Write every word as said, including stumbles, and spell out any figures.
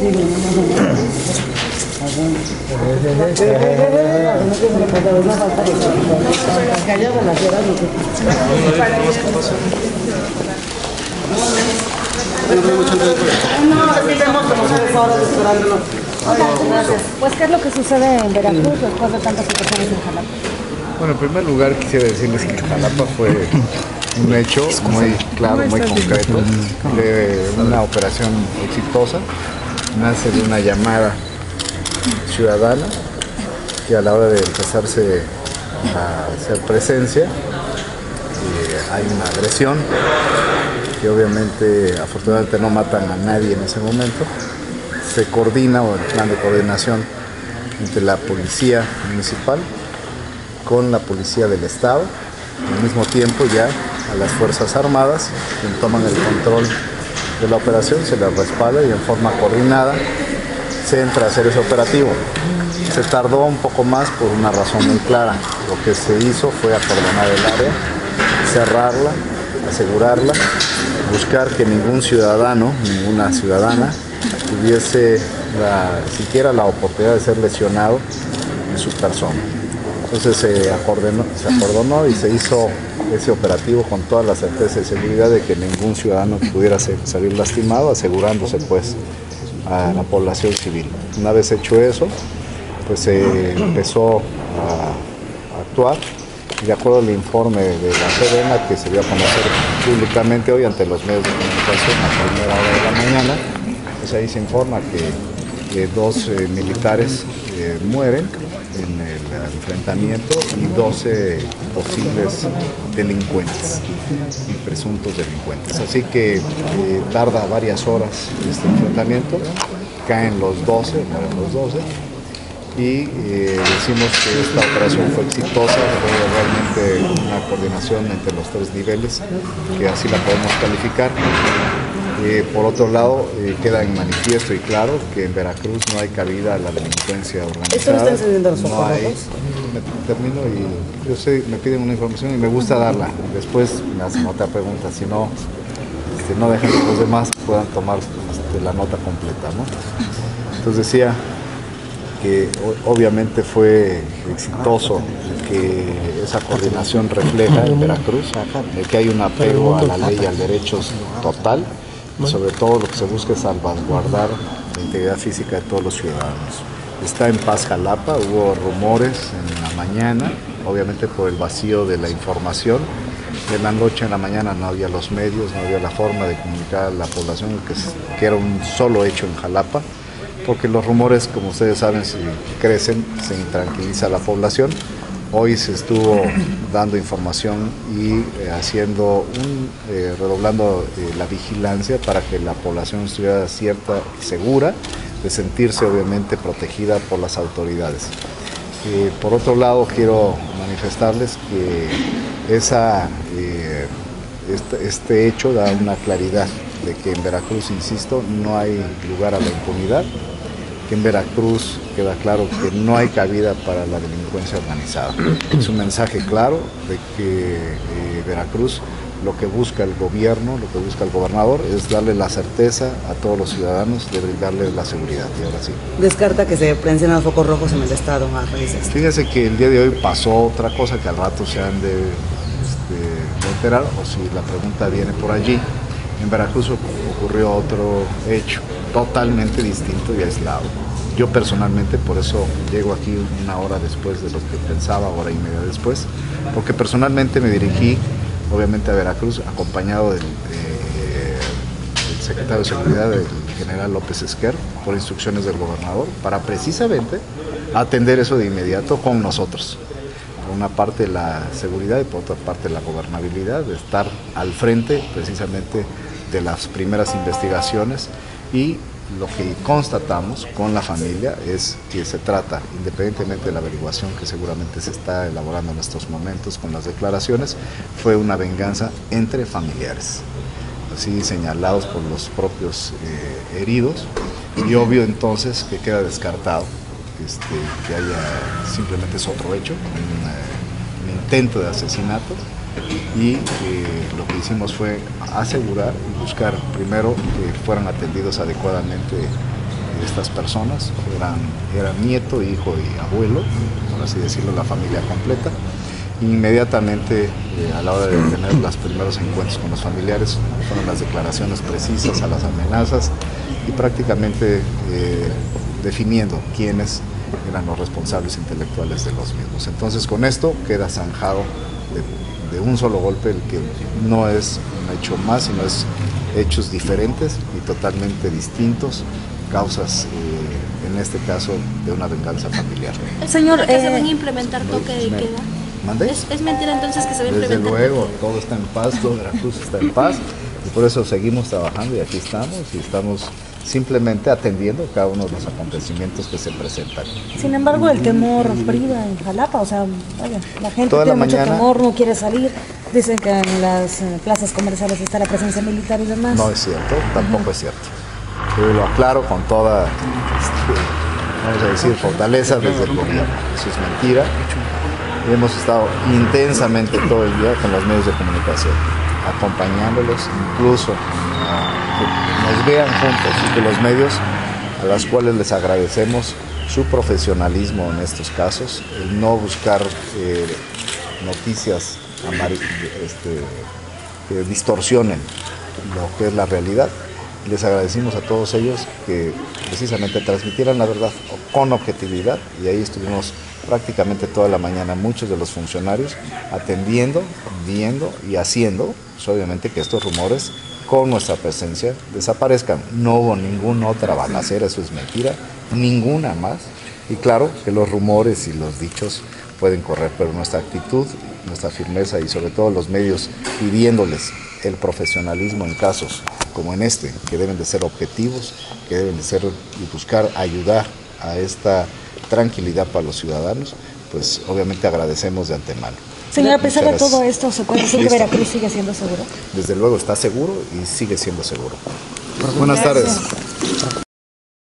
Pues, ¿qué es lo que sucede en Veracruz después de tantas situaciones en Jalapa? Bueno, en primer lugar quisiera decirles que Jalapa fue un hecho muy claro, muy concreto, de una operación exitosa. Nace de una llamada ciudadana que a la hora de empezarse a hacer presencia eh, hay una agresión que obviamente afortunadamente no matan a nadie en ese momento. Se coordina, o el plan de coordinación entre la policía municipal con la policía del estado, al mismo tiempo ya a las Fuerzas Armadas, quien toman el control de la operación, se les respalda y en forma coordinada se entra a hacer ese operativo. Se tardó un poco más por una razón muy clara. Lo que se hizo fue acordonar el área, cerrarla, asegurarla, buscar que ningún ciudadano, ninguna ciudadana tuviese la, siquiera la oportunidad de ser lesionado en su persona. Entonces se acordonó, se acordonó y se hizo ese operativo con toda la certeza y seguridad de que ningún ciudadano pudiera ser, salir lastimado, asegurándose pues a la población civil. Una vez hecho eso, pues se empezó a actuar y de acuerdo al informe de la Sedena que se dio a conocer públicamente hoy ante los medios de comunicación a primera hora de la mañana, pues ahí se informa que, que dos eh, militares eh, mueren en el enfrentamiento y doce posibles delincuentes y presuntos delincuentes. Así que eh, tarda varias horas este enfrentamiento, caen los doce, mueren los doce, y eh, decimos que esta operación fue exitosa, fue realmente una coordinación entre los tres niveles, que así la podemos calificar. Eh, por otro lado, eh, queda en manifiesto y claro que en Veracruz no hay cabida a la delincuencia organizada. ¿Esto no está encendiendo los no hay, me, termino y yo sé, me piden una información y me gusta darla. Después me hacen otra pregunta, si no, este, no dejan que los demás puedan tomar este, la nota completa, ¿no? Entonces decía que obviamente fue exitoso, que esa coordinación refleja en Veracruz, de que hay un apego a la ley y al derecho total, y sobre todo lo que se busca es salvaguardar la integridad física de todos los ciudadanos. Está en paz Jalapa, hubo rumores en la mañana, obviamente por el vacío de la información. En la noche, en la mañana no había los medios, no había la forma de comunicar a la población que, que era un solo hecho en Jalapa, porque los rumores, como ustedes saben, si crecen, se intranquiliza la población. Hoy se estuvo dando información y eh, haciendo un, eh, redoblando eh, la vigilancia para que la población estuviera cierta y segura de sentirse obviamente protegida por las autoridades. Eh, por otro lado, quiero manifestarles que esa, eh, este, este hecho da una claridad de que en Veracruz, insisto, no hay lugar a la impunidad, que en Veracruz queda claro que no hay cabida para la delincuencia organizada. Es un mensaje claro de que eh, Veracruz lo que busca el gobierno, lo que busca el gobernador es darle la certeza a todos los ciudadanos de brindarles la seguridad. Y ahora sí. ¿Descarta que se prenden los focos rojos en el estado a raíz de esto? Fíjese que el día de hoy pasó otra cosa que al rato se han de, este, de enterar, o si la pregunta viene por allí. En Veracruz ocurrió otro hecho totalmente distinto y aislado. Yo personalmente, por eso llego aquí una hora después de lo que pensaba, hora y media después, porque personalmente me dirigí, obviamente, a Veracruz, acompañado del, eh, del secretario de Seguridad, del general López Esquer, por instrucciones del gobernador, para precisamente atender eso de inmediato con nosotros. Por una parte la seguridad y por otra parte la gobernabilidad, de estar al frente precisamente de las primeras investigaciones, y lo que constatamos con la familia es que se trata, independientemente de la averiguación que seguramente se está elaborando en estos momentos con las declaraciones, fue una venganza entre familiares, así señalados por los propios eh, heridos, y obvio entonces que queda descartado este, que haya simplemente es otro hecho, un, un intento de asesinato. Y eh, lo que hicimos fue asegurar y buscar primero que fueran atendidos adecuadamente estas personas, eran, eran nieto, hijo y abuelo, por así decirlo, la familia completa. Inmediatamente, eh, a la hora de tener los primeros encuentros con los familiares, fueron las declaraciones precisas a las amenazas y prácticamente eh, definiendo quiénes eran los responsables intelectuales de los mismos. Entonces, con esto queda zanjado de, de un solo golpe el que no es un hecho más, sino es hechos diferentes y totalmente distintos, causas, eh, en este caso, de una venganza familiar. Señor, que eh, se van a implementar toque de queda. ¿Mandé? ¿Es, es mentira entonces que se va a Desde implementar? luego, todo está en paz, todo Veracruz está en paz y por eso seguimos trabajando y aquí estamos y estamos simplemente atendiendo cada uno de los acontecimientos que se presentan. sin embargo, el temor priva en Jalapa, o sea, vaya, la gente Toda tiene la mucho mañana- temor, no quiere salir, dicen que en las eh, plazas comerciales está la presencia militar y demás. No es cierto, tampoco es cierto. Yo lo aclaro con toda, este, vamos a decir, fortaleza desde el gobierno. Eso es mentira. Hemos estado intensamente todo el día con los medios de comunicación, acompañándolos, incluso a que nos vean juntos y que los medios, a los cuales les agradecemos su profesionalismo en estos casos, el no buscar eh, noticias amar- este, que distorsionen lo que es la realidad. Les agradecimos a todos ellos que precisamente transmitieran la verdad con objetividad y ahí estuvimos prácticamente toda la mañana muchos de los funcionarios atendiendo, viendo y haciendo, pues obviamente que estos rumores con nuestra presencia desaparezcan. No hubo ninguna otra balacera, eso es mentira, ninguna más. Y claro que los rumores y los dichos pueden correr, pero nuestra actitud, nuestra firmeza y sobre todo los medios pidiéndoles el profesionalismo en casos como en este, que deben de ser objetivos, que deben de ser y buscar ayudar a esta tranquilidad para los ciudadanos, pues obviamente agradecemos de antemano. Señor, a pesar de Muchas todo gracias. esto, ¿se puede decir que Listo. Veracruz sigue siendo seguro? Desde luego está seguro y sigue siendo seguro. Buenas tardes.